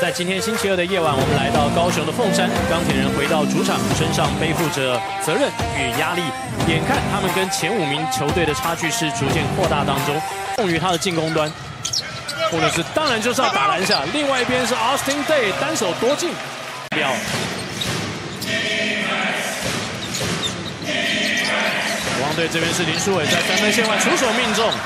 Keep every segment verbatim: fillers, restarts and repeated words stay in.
在今天星期二的夜晚，我们来到高雄的凤山，钢铁人回到主场，身上背负着责任与压力。眼看他们跟前五名球队的差距是逐渐扩大当中，重于他的进攻端，或者是当然就是要打篮下。另外一边是 Austin Daye 单手夺进，标。国王队这边是林书伟在三分线外出手命中。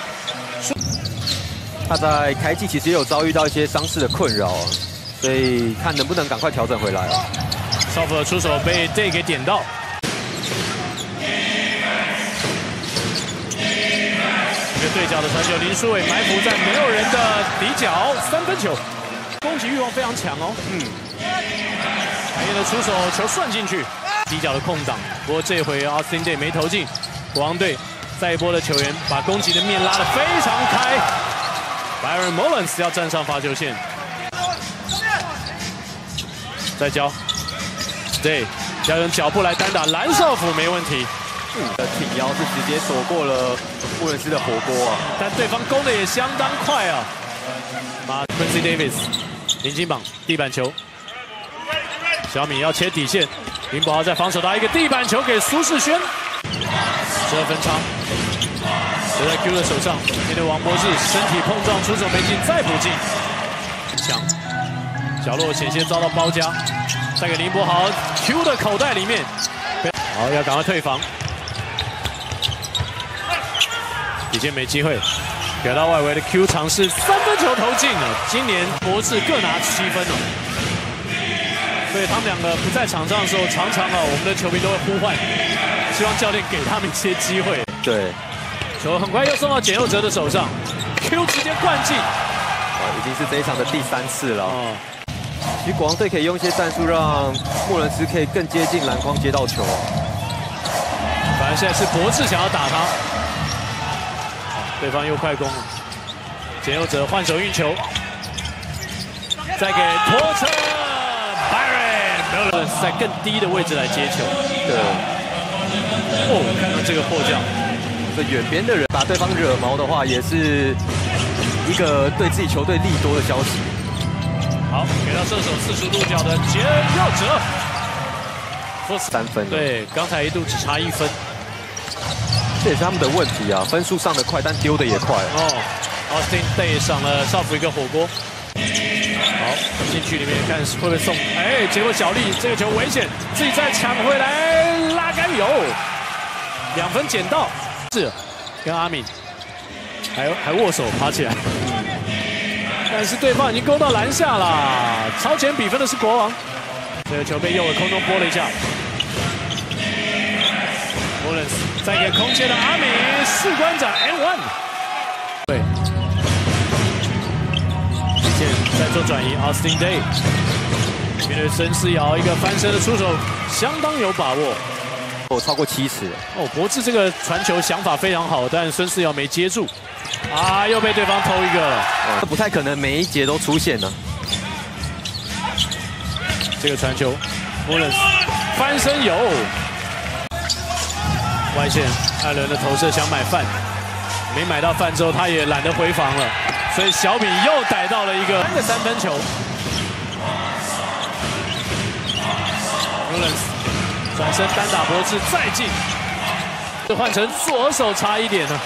他在开季其实也有遭遇到一些伤势的困扰，所以看能不能赶快调整回来啊。 少辅的出手被 Daye 给点到，一个对角的传球，林书伟埋伏在没有人的底角，三分球，攻击欲望非常强哦。嗯，海燕的出手球算进去，底角的空档，不过这回 Austin Daye 没投进，国王队再一波的球员把攻击的面拉得非常开。 Byron Mullins 要站上罚球线，再交 ，Daye 要用脚步来单打蓝少辅没问题。 嗯，挺腰是直接躲过了穆伦斯的火锅啊， 但对方攻的也相当快啊。马 Quincy Davis 林金榜地板球，小米要切底线，林柏豪在防守打一个地板球给苏世轩，十二分差。 留在 Q 的手上，面对王柏志，身体碰撞出手没进，再补进，强，角落险些遭到包夹，再给林柏豪 Q 的口袋里面，好要赶快退防，底线没机会，给到外围的 Q 尝试三分球投进了，今年柏志各拿七分哦，所以他们两个不在场上的时候，常常啊我们的球迷都会呼唤，希望教练给他们一些机会， 对。 球很快又送到简佑哲的手上 ，Q 直接灌进， 啊，已经是这一场的第三次了。哦，其实国王队可以用一些战术让穆伦斯可以更接近篮筐接到球。 反正现在是柏志想要打他，对方又快攻了，简佑哲换手运球，再给拖车 Byron Mullins 在更低的位置来接球。 对， 哦，看到这个迫降。 远边的人把对方惹毛的话，也是一个对自己球队利多的消息。 好，给到射手四十度角的简佑哲， 三分。 对，刚才一度只差一分， 这也是他们的问题啊，分数上的快，但丢的也快。 哦 ，Austin Daye 上了少辅一个火锅。好，禁区里面看会不会送？哎，结果小丽这个球危险，自己再抢回来，拉杆有两分捡到。 是，跟阿敏还还握手爬起来，但是对方已经攻到篮下了，超前比分的是国王。这个球被右尾空中拨了一下 ，Mullins 再给空切的阿敏，士官长 N 一， 对，现在做转移 ，Austin Daye 面对孙思尧一个翻身的出手，相当有把握。 哦，超过七尺哦，柏志这个传球想法非常好，但孙思尧没接住，啊，又被对方偷一个了。 这、哦、不太可能每一节都出现呢。 这个传球 ，Mullins 翻身有，外线艾伦的投射想买饭，没买到饭之后，他也懒得回防了，所以小米又逮到了一个三个三分球 ，Mullins。 转身单打柏志再进，这换成左手差一点呢。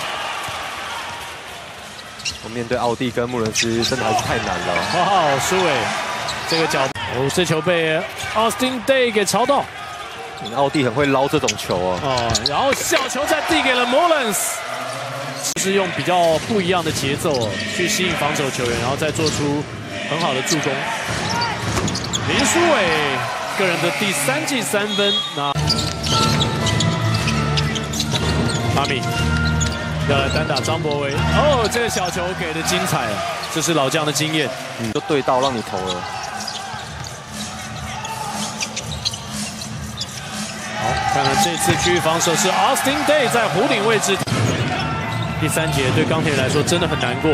我面对奥蒂跟穆伦斯真的还是太难了。 哇，苏伟这个脚，哦，这球被 Austin Daye 给抄到。 嗯、奥蒂很会捞这种球哦。 哦，然后小球再递给了 Mullins， 是用比较不一样的节奏哦，去吸引防守球员，然后再做出很好的助攻。林书伟。 个人的第三记三分，那阿米要来单打张博维，哦，这个小球给的精彩，这是老将的经验， 嗯，就对到让你投了。 好，看看这次区域防守是 Austin Daye 在弧顶位置，第三节对钢铁来说真的很难过。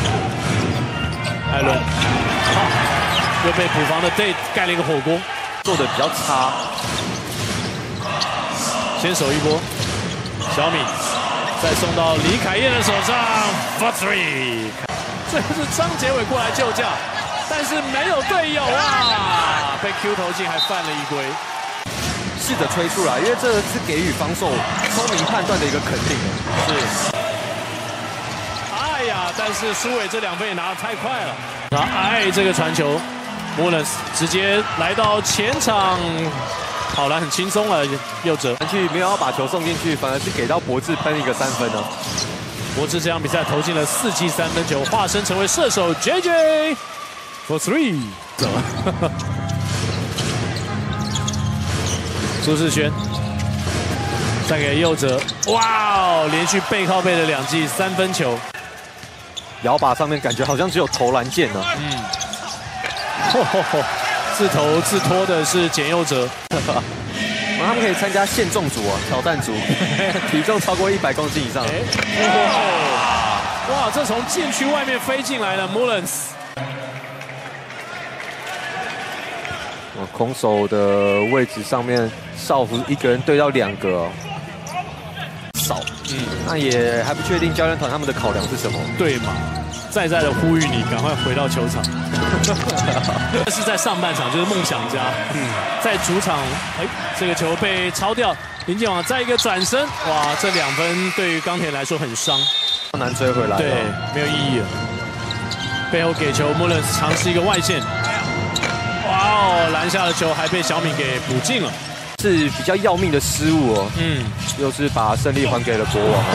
艾伦，好，又被补防的 Daye 盖了一个火锅。 做的比较差， 先手一波，小米再送到李凯燕的手上 ，for three。这是张杰伟过来救驾，但但是没有队友啊，被 Q 投进，还犯了一规。 试着催出来，因为这是给予防守聪明判断的一个肯定。 是。哎呀，但是苏伟这两分也拿得太快了。然后哎，这个传球 ，Mullins 直接来到前场，跑篮很轻松了，右折。 去没有要把球送进去，反而是给到博智喷一个三分呢。 博智这场比赛投进了四记三分球，化身成为射手 J J for three。走了。苏世轩再给右折，哇哦，连续背靠背的两记三分球。 摇把上面感觉好像只有投篮键呢。 嗯。吼吼吼，自投自脱的是简佑哲。 他们可以参加限重组啊，挑战组，体重超过一百公斤以上。哎， 哇，哇，这从禁区外面飞进来的 Mullins。 空手的位置上面，少福一个人对到两个、哦，少。嗯，那也还不确定教练团他们的考量是什么。 对嘛？再再的呼吁你赶快回到球场。这是在上半场，就是梦想家。嗯，在主场，哎，这个球被抄掉，林建王再一个转身，哇，这两分对于钢铁来说很伤， 难追回来。 对，没有意义了。背后给球 ，Mullins 尝试一个外线。哇哦，篮下的球还被小敏给补进了， 是比较要命的失误哦。嗯，又是把胜利还给了国王。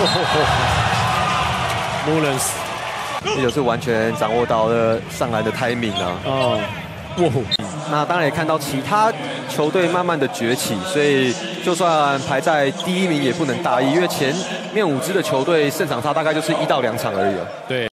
Mullins， 这就是完全掌握到了上篮的 timing 啊。哦，哇，那当然也看到其他球队慢慢的崛起，所以就算排在第一名也不能大意，因为前面五支的球队胜场差大概就是一到两场而已了。 对。